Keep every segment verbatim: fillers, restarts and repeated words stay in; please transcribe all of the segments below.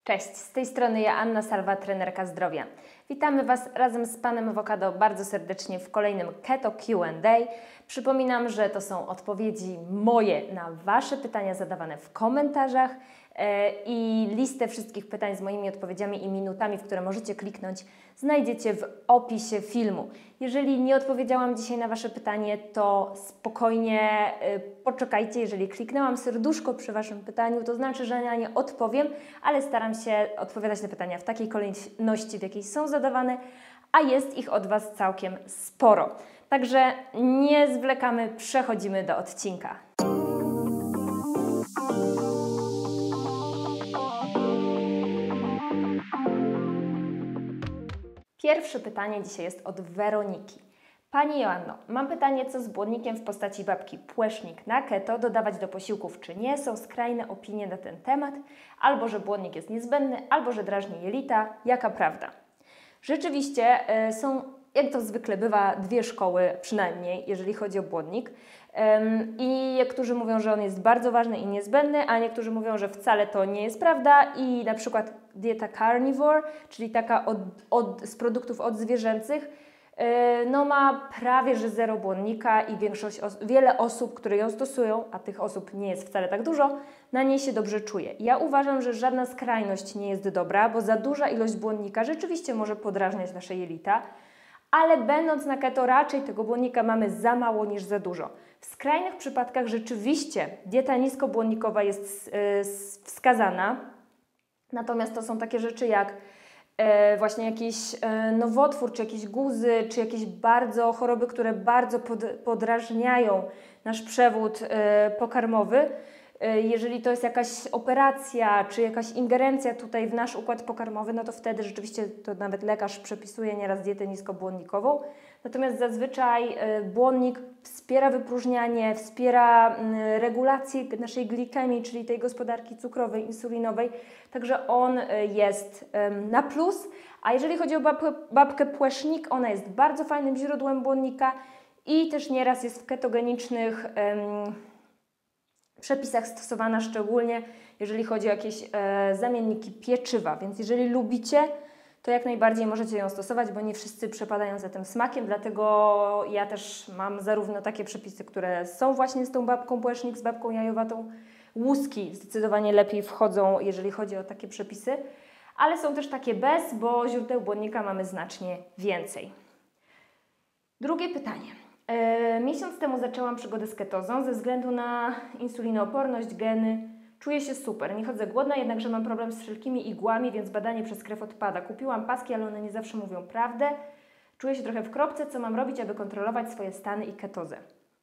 Cześć, z tej strony ja, Anna Salwa, trenerka zdrowia. Witamy Was razem z Panem Awokado bardzo serdecznie w kolejnym Keto Q and A. Przypominam, że to są odpowiedzi moje na Wasze pytania zadawane w komentarzach e, i listę wszystkich pytań z moimi odpowiedziami i minutami, w które możecie kliknąć, znajdziecie w opisie filmu. Jeżeli nie odpowiedziałam dzisiaj na Wasze pytanie, to spokojnie e, poczekajcie. Jeżeli kliknęłam serduszko przy Waszym pytaniu, to znaczy, że na nie odpowiem, ale staram się odpowiadać na pytania w takiej kolejności, w jakiej są zadawane, a jest ich od Was całkiem sporo. Także nie zwlekamy, przechodzimy do odcinka. Pierwsze pytanie dzisiaj jest od Weroniki. Pani Joanno, mam pytanie, co z błonnikiem w postaci babki Płesznik na keto, dodawać do posiłków czy nie? Są skrajne opinie na ten temat, albo że błonnik jest niezbędny, albo że drażni jelita. Jaka prawda? Rzeczywiście y, są, jak to zwykle bywa, dwie szkoły przynajmniej, jeżeli chodzi o błonnik. Ym, I niektórzy mówią, że on jest bardzo ważny i niezbędny, a niektórzy mówią, że wcale to nie jest prawda i na przykład dieta carnivore, czyli taka od, od, z produktów odzwierzęcych, no ma prawie że zero błonnika i większość os wiele osób, które ją stosują, a tych osób nie jest wcale tak dużo, na niej się dobrze czuje. Ja uważam, że żadna skrajność nie jest dobra, bo za duża ilość błonnika rzeczywiście może podrażniać nasze jelita, ale będąc na keto raczej tego błonnika mamy za mało niż za dużo. W skrajnych przypadkach rzeczywiście dieta niskobłonnikowa jest yy, wskazana, natomiast to są takie rzeczy jak E, właśnie jakiś e, nowotwór, czy jakieś guzy, czy jakieś bardzo choroby, które bardzo pod, podrażniają nasz przewód e, pokarmowy. E, jeżeli to jest jakaś operacja, czy jakaś ingerencja tutaj w nasz układ pokarmowy, no to wtedy rzeczywiście to nawet lekarz przepisuje nieraz dietę niskobłonnikową. Natomiast zazwyczaj e, błonnik wspiera wypróżnianie, wspiera m, regulację naszej glikemii, czyli tej gospodarki cukrowej, insulinowej, także on e, jest e, na plus. A jeżeli chodzi o babkę, babkę Płesznik, ona jest bardzo fajnym źródłem błonnika i też nieraz jest w ketogenicznych e, przepisach stosowana, szczególnie jeżeli chodzi o jakieś e, zamienniki pieczywa, więc jeżeli lubicie, to jak najbardziej możecie ją stosować, bo nie wszyscy przepadają za tym smakiem, dlatego ja też mam zarówno takie przepisy, które są właśnie z tą babką Płesznik, z babką jajowatą. Łuski zdecydowanie lepiej wchodzą, jeżeli chodzi o takie przepisy, ale są też takie bez, bo źródeł błonnika mamy znacznie więcej. Drugie pytanie. E, miesiąc temu zaczęłam przygodę z ketozą ze względu na insulinooporność, geny. Czuję się super, nie chodzę głodna, jednakże mam problem z wszelkimi igłami, więc badanie przez krew odpada. Kupiłam paski, ale one nie zawsze mówią prawdę. Czuję się trochę w kropce, co mam robić, aby kontrolować swoje stany i ketozę.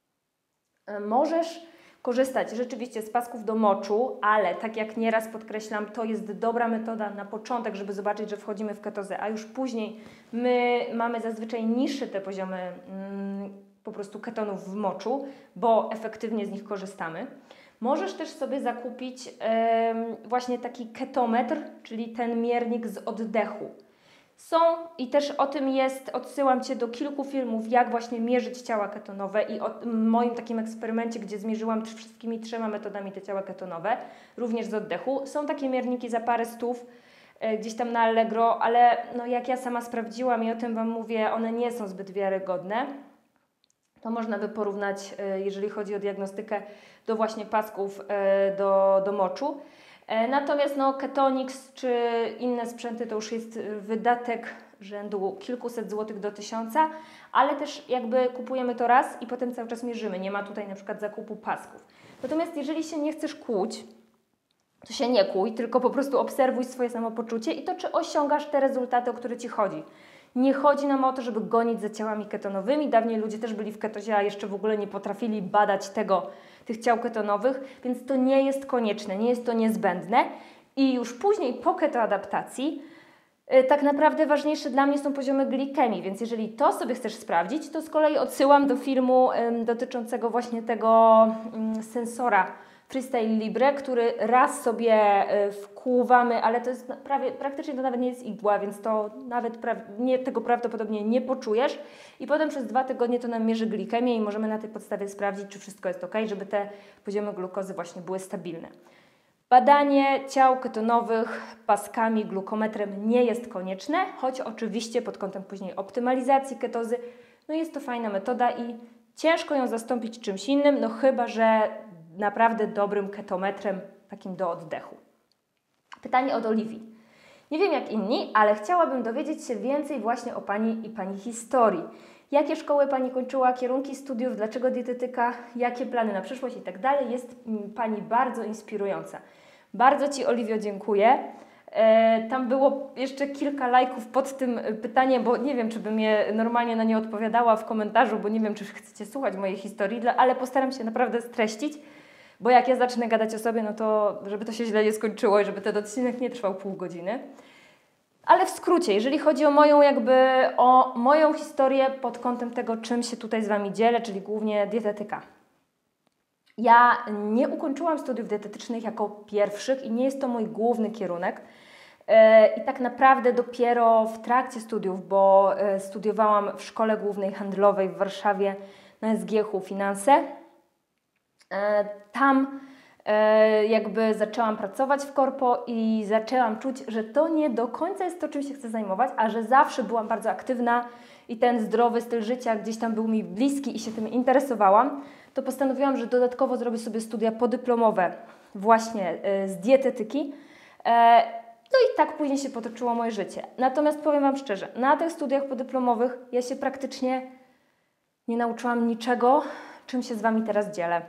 E, możesz korzystać rzeczywiście z pasków do moczu, ale tak jak nieraz podkreślam, to jest dobra metoda na początek, żeby zobaczyć, że wchodzimy w ketozę, a już później my mamy zazwyczaj niższe te poziomy mm, po prostu ketonów w moczu, bo efektywnie z nich korzystamy. Możesz też sobie zakupić yy, właśnie taki ketometr, czyli ten miernik z oddechu. Są i też o tym jest, odsyłam Cię do kilku filmów, jak właśnie mierzyć ciała ketonowe i o moim takim eksperymencie, gdzie zmierzyłam wszystkimi trzema metodami te ciała ketonowe, również z oddechu. Są takie mierniki za parę stów, yy, gdzieś tam na Allegro, ale no jak ja sama sprawdziłam i o tym Wam mówię, one nie są zbyt wiarygodne. To można by porównać, jeżeli chodzi o diagnostykę, do właśnie pasków do, do moczu. Natomiast no, Ketonix czy inne sprzęty to już jest wydatek rzędu kilkuset złotych do tysiąca, ale też jakby kupujemy to raz i potem cały czas mierzymy. Nie ma tutaj na przykład zakupu pasków. Natomiast jeżeli się nie chcesz kłuć, to się nie kłuj, tylko po prostu obserwuj swoje samopoczucie i to, czy osiągasz te rezultaty, o które Ci chodzi. Nie chodzi nam o to, żeby gonić za ciałami ketonowymi. Dawniej ludzie też byli w ketozie, a jeszcze w ogóle nie potrafili badać tego, tych ciał ketonowych, więc to nie jest konieczne, nie jest to niezbędne. I już później po ketoadaptacji yy, tak naprawdę ważniejsze dla mnie są poziomy glikemii, więc jeżeli to sobie chcesz sprawdzić, to z kolei odsyłam do filmu yy, dotyczącego właśnie tego yy, sensora Freestyle Libre, który raz sobie wkłuwamy, ale to jest prawie, praktycznie to nawet nie jest igła, więc to nawet nie, tego prawdopodobnie nie poczujesz i potem przez dwa tygodnie to nam mierzy glikemię i możemy na tej podstawie sprawdzić, czy wszystko jest ok, żeby te poziomy glukozy właśnie były stabilne. Badanie ciał ketonowych paskami glukometrem nie jest konieczne, choć oczywiście pod kątem później optymalizacji ketozy, no jest to fajna metoda i ciężko ją zastąpić czymś innym, no chyba że naprawdę dobrym ketometrem, takim do oddechu. Pytanie od Oliwii. Nie wiem jak inni, ale chciałabym dowiedzieć się więcej właśnie o Pani i Pani historii. Jakie szkoły Pani kończyła, kierunki studiów, dlaczego dietetyka, jakie plany na przyszłość i tak dalej. Jest Pani bardzo inspirująca. Bardzo Ci, Oliwio, dziękuję. E, tam było jeszcze kilka lajków pod tym pytaniem, bo nie wiem, czy bym je normalnie na nie odpowiadała w komentarzu, bo nie wiem, czy chcecie słuchać mojej historii, ale postaram się naprawdę streścić, bo jak ja zacznę gadać o sobie, no to żeby to się źle nie skończyło i żeby ten odcinek nie trwał pół godziny. Ale w skrócie, jeżeli chodzi o moją jakby, o moją historię pod kątem tego, czym się tutaj z Wami dzielę, czyli głównie dietetyka. Ja nie ukończyłam studiów dietetycznych jako pierwszych i nie jest to mój główny kierunek. I tak naprawdę dopiero w trakcie studiów, bo studiowałam w Szkole Głównej Handlowej w Warszawie na S G H U Finanse. Tam jakby zaczęłam pracować w korpo i zaczęłam czuć, że to nie do końca jest to, czym się chcę zajmować, a że zawsze byłam bardzo aktywna i ten zdrowy styl życia gdzieś tam był mi bliski i się tym interesowałam, to postanowiłam, że dodatkowo zrobię sobie studia podyplomowe właśnie z dietetyki. No i tak później się potoczyło moje życie. Natomiast powiem Wam szczerze, na tych studiach podyplomowych ja się praktycznie nie nauczyłam niczego, czym się z Wami teraz dzielę.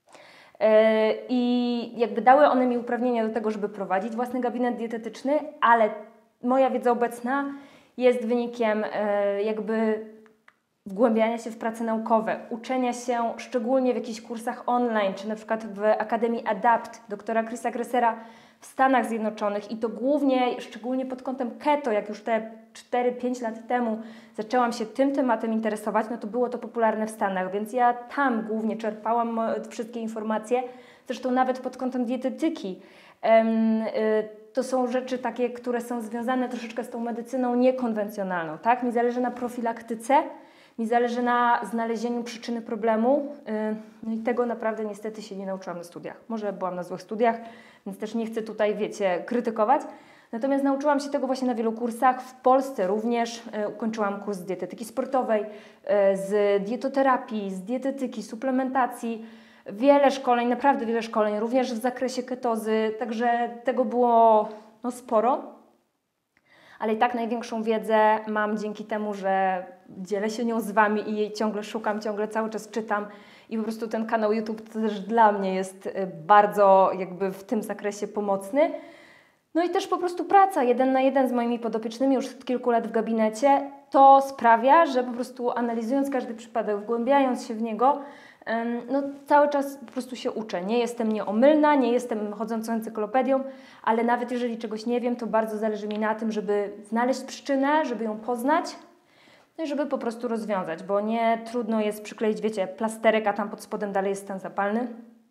I jakby dały one mi uprawnienia do tego, żeby prowadzić własny gabinet dietetyczny, ale moja wiedza obecna jest wynikiem jakby wgłębiania się w prace naukowe, uczenia się szczególnie w jakichś kursach online, czy na przykład w Akademii Adapt doktora Chrisa Gressera w Stanach Zjednoczonych i to głównie, szczególnie pod kątem keto, jak już te cztery pięć lat temu zaczęłam się tym tematem interesować, no to było to popularne w Stanach, więc ja tam głównie czerpałam wszystkie informacje, zresztą nawet pod kątem dietetyki. To są rzeczy takie, które są związane troszeczkę z tą medycyną niekonwencjonalną, tak? Mi zależy na profilaktyce, mi zależy na znalezieniu przyczyny problemu, no i tego naprawdę niestety się nie nauczyłam na studiach. Może byłam na złych studiach, więc też nie chcę tutaj, wiecie, krytykować. Natomiast nauczyłam się tego właśnie na wielu kursach, w Polsce również. Ukończyłam kurs z dietetyki sportowej, z dietoterapii, z dietetyki, suplementacji. Wiele szkoleń, naprawdę wiele szkoleń, również w zakresie ketozy, także tego było no, sporo. Ale i tak największą wiedzę mam dzięki temu, że dzielę się nią z Wami i jej ciągle szukam, ciągle cały czas czytam i po prostu ten kanał YouTube to też dla mnie jest bardzo jakby w tym zakresie pomocny. No i też po prostu praca jeden na jeden z moimi podopiecznymi już od kilku lat w gabinecie, to sprawia, że po prostu analizując każdy przypadek, wgłębiając się w niego, no cały czas po prostu się uczę. Nie jestem nieomylna, nie jestem chodzącą encyklopedią, ale nawet jeżeli czegoś nie wiem, to bardzo zależy mi na tym, żeby znaleźć przyczynę, żeby ją poznać, no i żeby po prostu rozwiązać, bo nie trudno jest przykleić, wiecie, plasterek, a tam pod spodem dalej jest stan zapalny,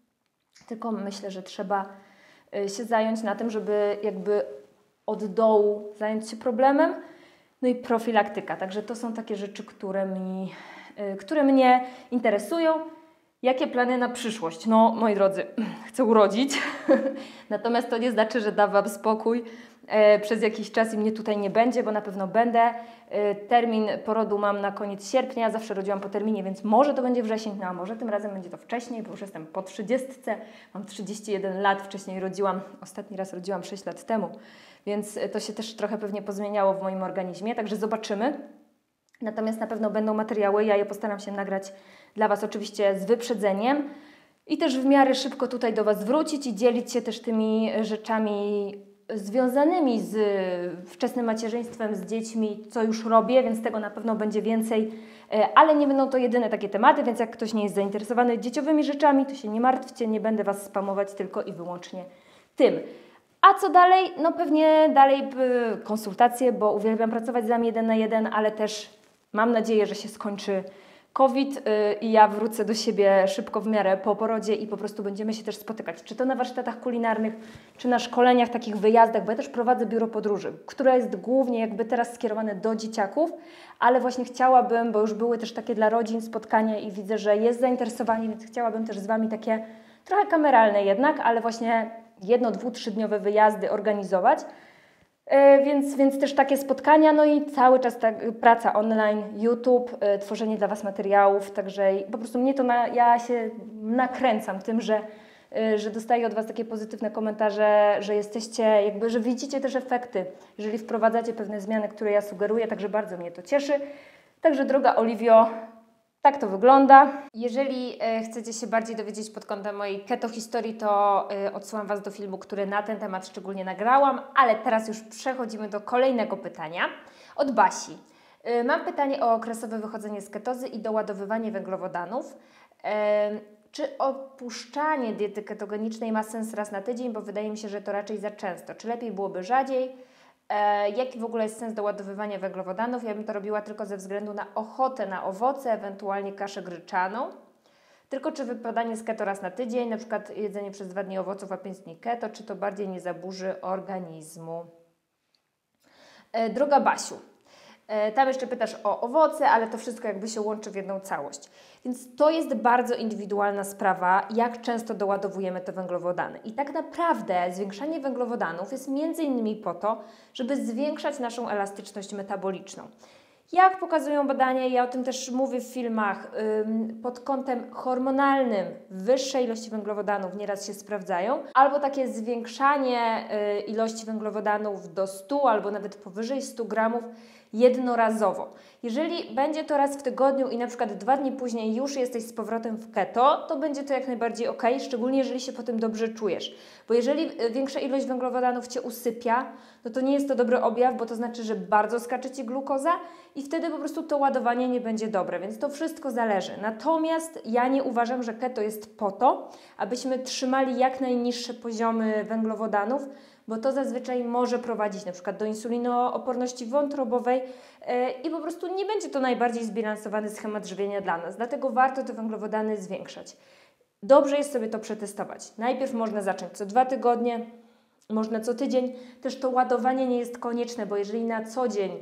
tylko myślę, że trzeba się zająć na tym, żeby jakby od dołu zająć się problemem, no i profilaktyka. Także to są takie rzeczy, które, mi, które mnie interesują. Jakie plany na przyszłość? No, moi drodzy, chcę urodzić, natomiast to nie znaczy, że dam Wam spokój. E, przez jakiś czas i mnie tutaj nie będzie, bo na pewno będę. E, termin porodu mam na koniec sierpnia, zawsze rodziłam po terminie, więc może to będzie wrzesień, no a może tym razem będzie to wcześniej, bo już jestem po trzydziestce, mam trzydzieści jeden lat, wcześniej rodziłam, ostatni raz rodziłam sześć lat temu, więc to się też trochę pewnie pozmieniało w moim organizmie, także zobaczymy. Natomiast na pewno będą materiały, ja je postaram się nagrać dla Was oczywiście z wyprzedzeniem i też w miarę szybko tutaj do Was wrócić i dzielić się też tymi rzeczami związanymi z wczesnym macierzyństwem, z dziećmi, co już robię, więc tego na pewno będzie więcej, ale nie będą to jedyne takie tematy, więc jak ktoś nie jest zainteresowany dzieciowymi rzeczami, to się nie martwcie, nie będę Was spamować tylko i wyłącznie tym. A co dalej? No pewnie dalej konsultacje, bo uwielbiam pracować z Wami jeden na jeden, ale też mam nadzieję, że się skończy COVID i ja wrócę do siebie szybko w miarę po porodzie i po prostu będziemy się też spotykać, czy to na warsztatach kulinarnych, czy na szkoleniach, takich wyjazdach, bo ja też prowadzę biuro podróży, które jest głównie jakby teraz skierowane do dzieciaków, ale właśnie chciałabym, bo już były też takie dla rodzin spotkania i widzę, że jest zainteresowanie, więc chciałabym też z Wami takie trochę kameralne jednak, ale właśnie jedno, dwu, trzydniowe wyjazdy organizować. Yy, więc, więc też takie spotkania, no i cały czas ta praca online, YouTube, yy, tworzenie dla Was materiałów, także po prostu mnie to, na, ja się nakręcam tym, że że dostaję od Was takie pozytywne komentarze, że jesteście, jakby, że widzicie też efekty, jeżeli wprowadzacie pewne zmiany, które ja sugeruję, także bardzo mnie to cieszy. Także droga Oliwio, tak to wygląda. Jeżeli e, chcecie się bardziej dowiedzieć pod kątem mojej keto historii, to e, odsyłam Was do filmu, który na ten temat szczególnie nagrałam, ale teraz już przechodzimy do kolejnego pytania od Basi. E, mam pytanie o okresowe wychodzenie z ketozy i doładowywanie węglowodanów. E, Czy opuszczanie diety ketogenicznej ma sens raz na tydzień, bo wydaje mi się, że to raczej za często. Czy lepiej byłoby rzadziej? E, jaki w ogóle jest sens doładowywania węglowodanów? Ja bym to robiła tylko ze względu na ochotę na owoce, ewentualnie kaszę gryczaną. Tylko czy wypadanie z keto raz na tydzień, na przykład jedzenie przez dwa dni owoców, a pięć dni keto, czy to bardziej nie zaburzy organizmu? E, droga Basiu, tam jeszcze pytasz o owoce, ale to wszystko jakby się łączy w jedną całość. Więc to jest bardzo indywidualna sprawa, jak często doładowujemy te węglowodany. I tak naprawdę zwiększanie węglowodanów jest między innymi po to, żeby zwiększać naszą elastyczność metaboliczną. Jak pokazują badania, ja o tym też mówię w filmach, pod kątem hormonalnym wyższe ilości węglowodanów nieraz się sprawdzają, albo takie zwiększanie ilości węglowodanów do stu albo nawet powyżej stu gramów jednorazowo. Jeżeli będzie to raz w tygodniu i na przykład dwa dni później już jesteś z powrotem w keto, to będzie to jak najbardziej ok, szczególnie jeżeli się po tym dobrze czujesz. Bo jeżeli większa ilość węglowodanów Cię usypia, no to nie jest to dobry objaw, bo to znaczy, że bardzo skacze Ci glukoza i wtedy po prostu to ładowanie nie będzie dobre, więc to wszystko zależy. Natomiast ja nie uważam, że keto jest po to, abyśmy trzymali jak najniższe poziomy węglowodanów, bo to zazwyczaj może prowadzić na przykład do insulinooporności wątrobowej yy, i po prostu nie będzie to najbardziej zbilansowany schemat żywienia dla nas. Dlatego warto te węglowodany zwiększać. Dobrze jest sobie to przetestować. Najpierw można zacząć co dwa tygodnie, można co tydzień. Też to ładowanie nie jest konieczne, bo jeżeli na co dzień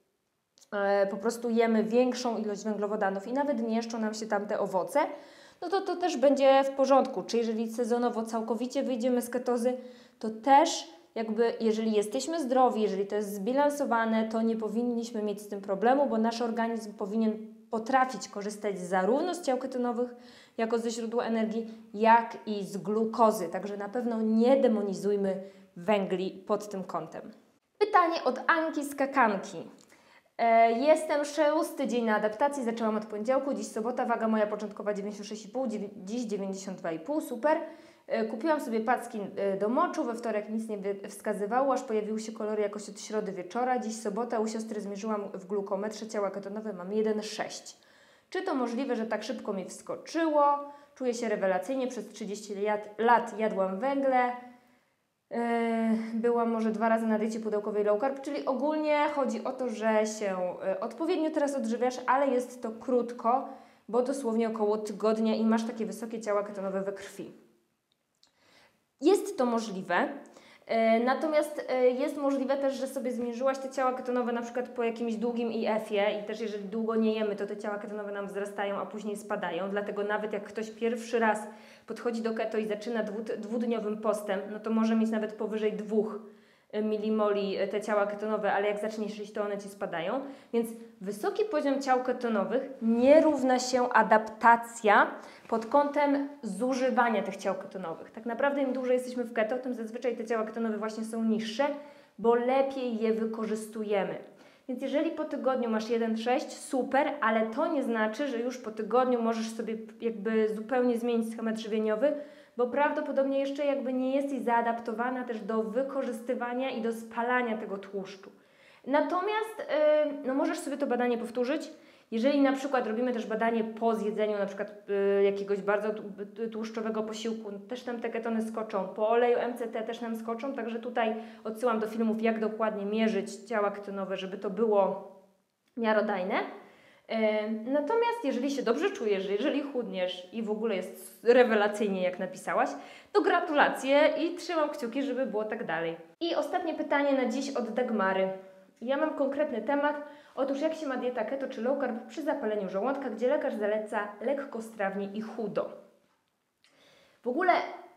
yy, po prostu jemy większą ilość węglowodanów i nawet mieszczą nam się tam te owoce, no to to też będzie w porządku. Czy jeżeli sezonowo całkowicie wyjdziemy z ketozy, to też jakby jeżeli jesteśmy zdrowi, jeżeli to jest zbilansowane, to nie powinniśmy mieć z tym problemu, bo nasz organizm powinien potrafić korzystać zarówno z ciał ketonowych jako ze źródła energii, jak i z glukozy. Także na pewno nie demonizujmy węgli pod tym kątem. Pytanie od Anki Skakanki. E, jestem szósty dzień na adaptacji, zaczęłam od poniedziałku, dziś sobota, waga moja początkowa dziewięćdziesiąt sześć i pół, dziś dziewięćdziesiąt dwa i pół, super. Kupiłam sobie packi do moczu, we wtorek nic nie wskazywało, aż pojawiły się kolory jakoś od środy wieczora. Dziś sobota, u siostry zmierzyłam w glukometrze ciała ketonowe, mam jeden przecinek sześć. Czy to możliwe, że tak szybko mi wskoczyło? Czuję się rewelacyjnie, przez trzydzieści lat jadłam węgle. Byłam może dwa razy na diecie pudełkowej low carb, czyli ogólnie chodzi o to, że się odpowiednio teraz odżywiasz, ale jest to krótko, bo dosłownie około tygodnia i masz takie wysokie ciała ketonowe we krwi. Jest to możliwe, e, natomiast e, jest możliwe też, że sobie zmierzyłaś te ciała ketonowe na przykład po jakimś długim I F-ie i też jeżeli długo nie jemy, to te ciała ketonowe nam wzrastają, a później spadają, dlatego nawet jak ktoś pierwszy raz podchodzi do keto i zaczyna dwu, dwudniowym postem, no to może mieć nawet powyżej dwóch milimoli te ciała ketonowe, ale jak zaczniesz iść, to one Ci spadają. Więc wysoki poziom ciał ketonowych nie równa się adaptacja pod kątem zużywania tych ciał ketonowych. Tak naprawdę im dłużej jesteśmy w keto, tym zazwyczaj te ciała ketonowe właśnie są niższe, bo lepiej je wykorzystujemy. Więc jeżeli po tygodniu masz jeden przecinek sześć, super, ale to nie znaczy, że już po tygodniu możesz sobie jakby zupełnie zmienić schemat żywieniowy, bo prawdopodobnie jeszcze jakby nie jesteś zaadaptowana też do wykorzystywania i do spalania tego tłuszczu. Natomiast yy, no możesz sobie to badanie powtórzyć. Jeżeli na przykład robimy też badanie po zjedzeniu na przykład yy, jakiegoś bardzo tłuszczowego posiłku, też nam te ketony skoczą, po oleju M C T też nam skoczą, także tutaj odsyłam do filmów, jak dokładnie mierzyć ciała ketonowe, żeby to było miarodajne. Natomiast jeżeli się dobrze czujesz, jeżeli chudniesz i w ogóle jest rewelacyjnie, jak napisałaś, to gratulacje i trzymam kciuki, żeby było tak dalej. I ostatnie pytanie na dziś od Dagmary. Ja mam konkretny temat. Otóż jak się ma dieta keto czy low carb przy zapaleniu żołądka, gdzie lekarz zaleca lekkostrawnie i chudo? W ogóle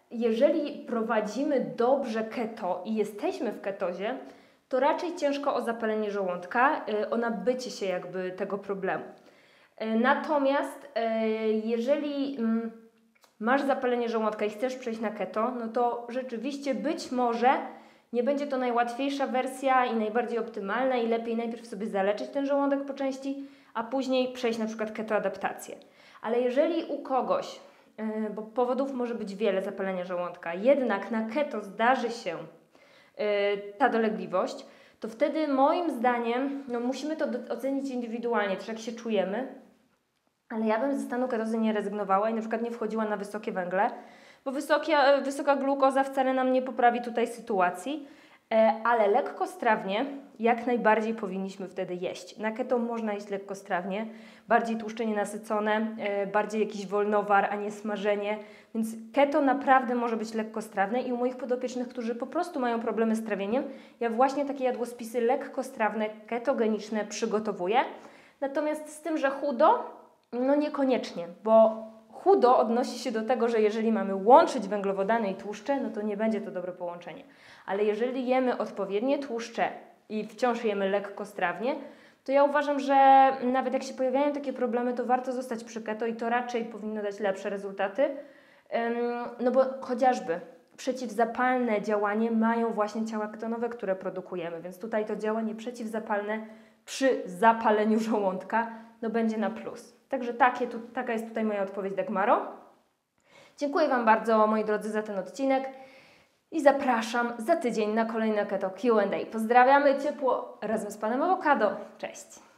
jeżeli prowadzimy dobrze keto i jesteśmy w ketozie, to raczej ciężko o zapalenie żołądka, o nabycie się jakby tego problemu. Natomiast jeżeli masz zapalenie żołądka i chcesz przejść na keto, no to rzeczywiście być może nie będzie to najłatwiejsza wersja i najbardziej optymalna i lepiej najpierw sobie zaleczyć ten żołądek po części, a później przejść na przykład ketoadaptację. Ale jeżeli u kogoś, yy, bo powodów może być wiele zapalenia żołądka, jednak na keto zdarzy się yy, ta dolegliwość, to wtedy moim zdaniem no musimy to ocenić indywidualnie, też jak się czujemy, ale ja bym ze stanu ketozy nie rezygnowała i na przykład nie wchodziła na wysokie węgle, bo wysokia, wysoka glukoza wcale nam nie poprawi tutaj sytuacji, ale lekkostrawnie jak najbardziej powinniśmy wtedy jeść. Na keto można jeść lekkostrawnie, bardziej tłuszcze nienasycone, bardziej jakiś wolnowar, a nie smażenie, więc keto naprawdę może być lekkostrawne i u moich podopiecznych, którzy po prostu mają problemy z trawieniem, ja właśnie takie jadłospisy lekkostrawne, ketogeniczne przygotowuję. Natomiast z tym, że chudo, no niekoniecznie, bo chudo odnosi się do tego, że jeżeli mamy łączyć węglowodany i tłuszcze, no to nie będzie to dobre połączenie. Ale jeżeli jemy odpowiednie tłuszcze i wciąż jemy lekkostrawnie, to ja uważam, że nawet jak się pojawiają takie problemy, to warto zostać przy keto i to raczej powinno dać lepsze rezultaty. No bo chociażby przeciwzapalne działanie mają właśnie ciała ketonowe, które produkujemy, więc tutaj to działanie przeciwzapalne przy zapaleniu żołądka no będzie na plus. Także takie, tu, taka jest tutaj moja odpowiedź, Dagmaro. Dziękuję Wam bardzo, moi drodzy, za ten odcinek i zapraszam za tydzień na kolejne Keto Q and A. Pozdrawiamy ciepło razem z Panem Awokado. Cześć!